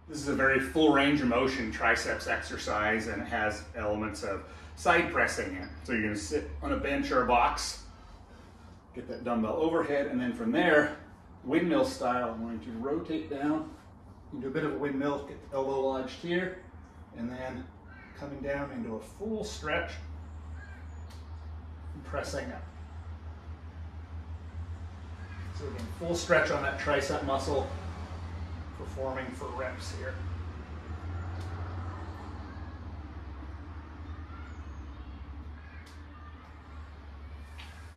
This is a very full range of motion triceps exercise, and it has elements of side pressing in. So you're going to sit on a bench or a box, get that dumbbell overhead, and then from there, windmill style, I'm going to rotate down into a bit of a windmill, get the elbow lodged here, and then coming down into a full stretch and pressing up. So again, full stretch on that tricep muscle, performing for reps here.